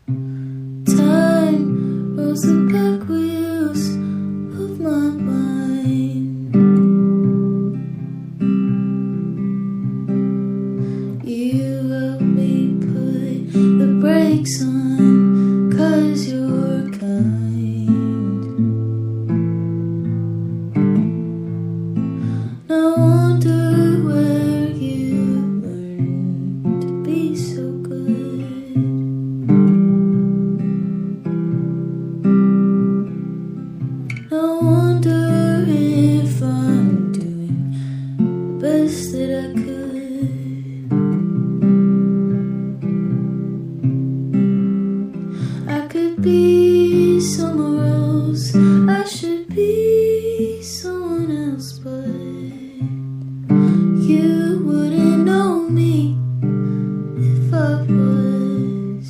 Time rolls the back wheels of my mind. You help me put the brakes on, 'cause you're kind. No wonder where you learned to be so good. No wonder if I'm doing the best that I could. I could be somewhere else, I should be someone else, but you wouldn't know me if I was.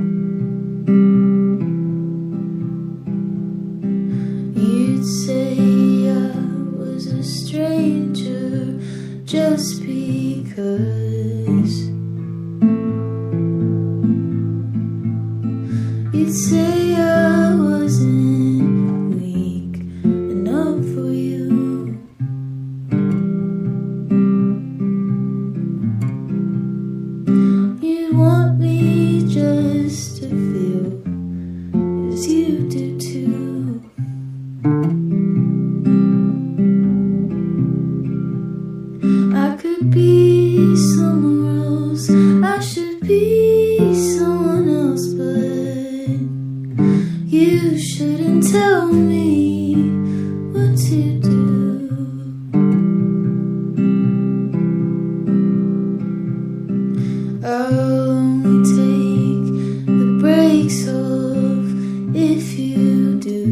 You'd say I was a stranger just because. You'd say I wasn't weak enough for you. You'd want me just to feel as you do too. I could be somewhere else, I should be someone else, but you shouldn't tell me what to do. I'll only take the brakes off if you do.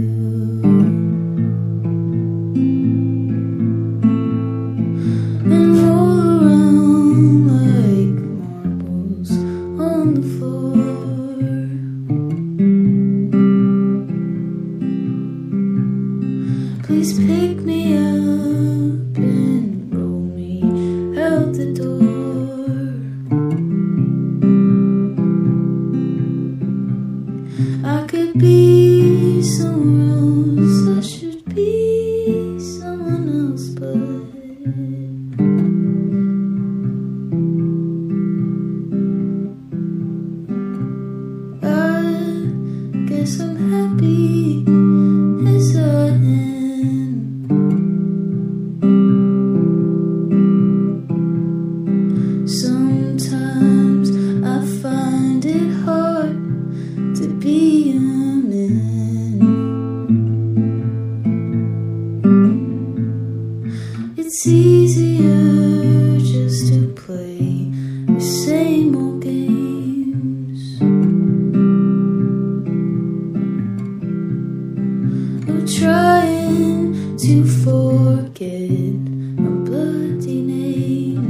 And roll around like marbles on the floor. Please pick me up and roll me out the door. I could be somewhere else, I should be someone else, but I guess I'm happy as I am. Sometimes I find it hard to be a man. It's easier just to play the same old games. I'm trying to forget my bloody name.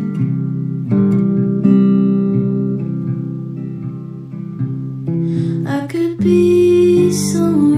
I could be someone